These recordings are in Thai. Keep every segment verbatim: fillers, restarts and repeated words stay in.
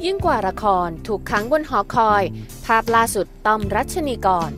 ยิ่งกว่าละครถูกขังบนหอคอยภาพล่าสุดต้อมรัชนีกร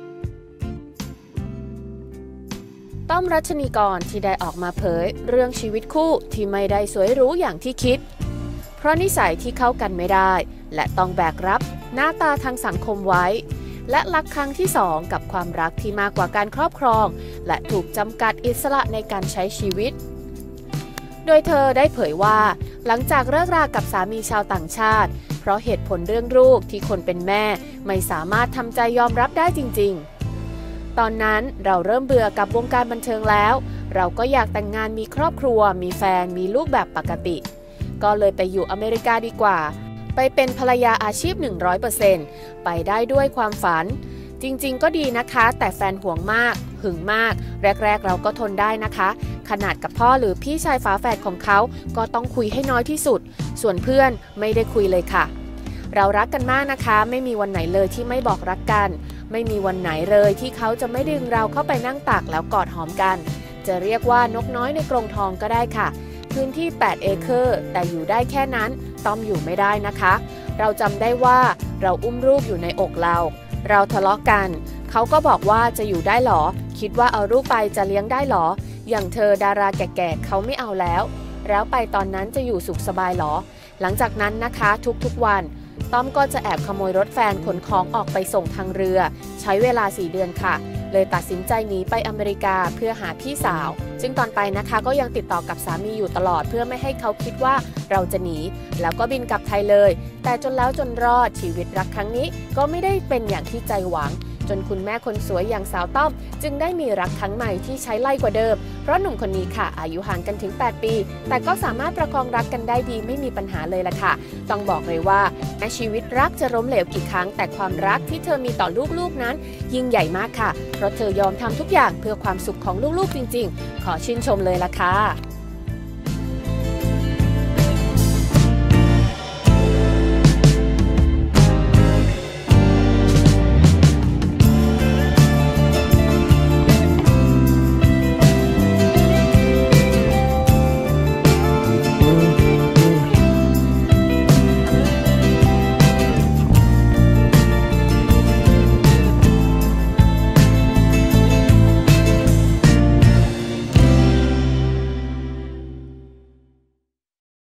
ต้อมรัชนีกรที่ได้ออกมาเผยเรื่องชีวิตคู่ที่ไม่ได้สวยหรูอย่างที่คิดเพราะนิสัยที่เข้ากันไม่ได้และต้องแบกรับหน้าตาทางสังคมไว้และรักครั้งที่สองกับความรักที่มากกว่าการครอบครองและถูกจำกัดอิสระในการใช้ชีวิตโดยเธอได้เผยว่าหลังจากเลิกรากับสามีชาวต่างชาติเพราะเหตุผลเรื่องลูกที่คนเป็นแม่ไม่สามารถทำใจยอมรับได้จริงๆตอนนั้นเราเริ่มเบื่อกับวงการบันเทิงแล้วเราก็อยากแต่งงานมีครอบครัวมีแฟนมีลูกแบบปกติก็เลยไปอยู่อเมริกาดีกว่าไปเป็นภรรยาอาชีพ หนึ่งร้อยเปอร์เซ็นต์ ไปได้ด้วยความฝันจริงๆก็ดีนะคะแต่แฟนห่วงมากหึงมากแรกๆเราก็ทนได้นะคะขนาดกับพ่อหรือพี่ชายฝาแฝดของเขาก็ต้องคุยให้น้อยที่สุดส่วนเพื่อนไม่ได้คุยเลยค่ะเรารักกันมากนะคะไม่มีวันไหนเลยที่ไม่บอกรักกันไม่มีวันไหนเลยที่เขาจะไม่ดึงเราเข้าไปนั่งตักแล้วกอดหอมกันจะเรียกว่านกน้อยในกรงทองก็ได้ค่ะพื้นที่แปดเอเคอร์แต่อยู่ได้แค่นั้นต้อมอยู่ไม่ได้นะคะเราจำได้ว่าเราอุ้มลูกอยู่ในอกเราเราทะเลาะกันเขาก็บอกว่าจะอยู่ได้หรอคิดว่าเอาลูกไปจะเลี้ยงได้หรออย่างเธอดาราแก่ๆเขาไม่เอาแล้วแล้วไปตอนนั้นจะอยู่สุขสบายหรอหลังจากนั้นนะคะทุกๆวันต้อมก็จะแอบขโมยรถแฟนขนของออกไปส่งทางเรือใช้เวลาสี่เดือนค่ะเลยตัดสินใจหนีไปอเมริกาเพื่อหาพี่สาวซึ่งตอนไปนะคะก็ยังติดต่อกับสามีอยู่ตลอดเพื่อไม่ให้เขาคิดว่าเราจะหนีแล้วก็บินกลับไทยเลยแต่จนแล้วจนรอดชีวิตรักครั้งนี้ก็ไม่ได้เป็นอย่างที่ใจหวังจนคุณแม่คนสวยอย่างสาวต้อมจึงได้มีรักครั้งใหม่ที่ใช้ไล่กว่าเดิมเพราะหนุ่มคนนี้ค่ะอายุห่างกันถึงแปดปีแต่ก็สามารถประคองรักกันได้ดีไม่มีปัญหาเลยล่ะค่ะต้องบอกเลยว่าแม้ชีวิตรักจะล้มเหลวกี่ครั้งแต่ความรักที่เธอมีต่อลูกๆนั้นยิ่งใหญ่มากค่ะเพราะเธอยอมทำทุกอย่างเพื่อความสุขของลูกๆจริงๆขอชื่นชมเลยล่ะค่ะ